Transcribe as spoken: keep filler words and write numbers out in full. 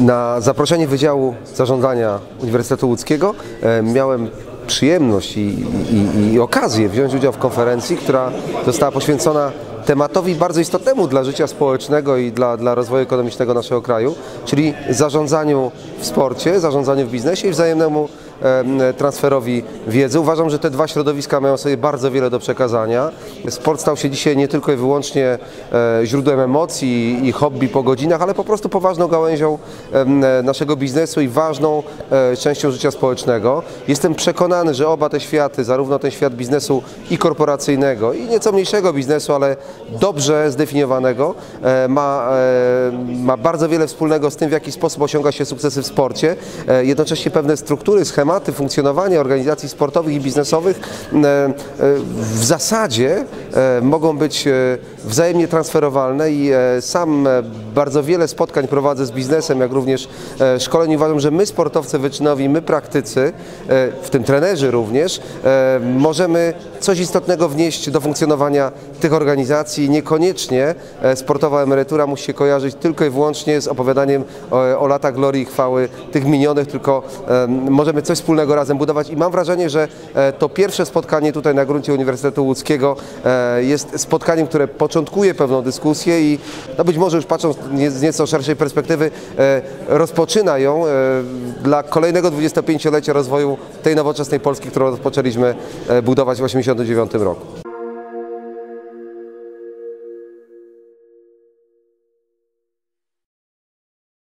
Na zaproszenie Wydziału Zarządzania Uniwersytetu Łódzkiego miałem przyjemność i, i, i okazję wziąć udział w konferencji, która została poświęcona tematowi bardzo istotnemu dla życia społecznego i dla, dla rozwoju ekonomicznego naszego kraju, czyli zarządzaniu w sporcie, zarządzaniu w biznesie i wzajemnemu transferowi wiedzy. Uważam, że te dwa środowiska mają sobie bardzo wiele do przekazania. Sport stał się dzisiaj nie tylko i wyłącznie źródłem emocji i hobby po godzinach, ale po prostu poważną gałęzią naszego biznesu i ważną częścią życia społecznego. Jestem przekonany, że oba te światy, zarówno ten świat biznesu i korporacyjnego, i nieco mniejszego biznesu, ale dobrze zdefiniowanego, ma, ma bardzo wiele wspólnego z tym, w jaki sposób osiąga się sukcesy w sporcie. Jednocześnie pewne struktury, schematy funkcjonowania organizacji sportowych i biznesowych w zasadzie mogą być wzajemnie transferowalne i sam bardzo wiele spotkań prowadzę z biznesem, jak również szkoleń. Uważam, że my sportowcy wyczynowi, my praktycy, w tym trenerzy również, możemy coś istotnego wnieść do funkcjonowania tych organizacji. Niekoniecznie sportowa emerytura musi się kojarzyć tylko i wyłącznie z opowiadaniem o, o latach glorii i chwały tych minionych, tylko możemy coś wspólnego razem budować i mam wrażenie, że to pierwsze spotkanie tutaj na gruncie Uniwersytetu Łódzkiego jest spotkaniem, które początkuje pewną dyskusję i no być może już patrząc z nieco szerszej perspektywy rozpoczyna ją dla kolejnego dwudziestopięciolecia rozwoju tej nowoczesnej Polski, którą rozpoczęliśmy budować w tysiąc dziewięćset osiemdziesiątym dziewiątym roku.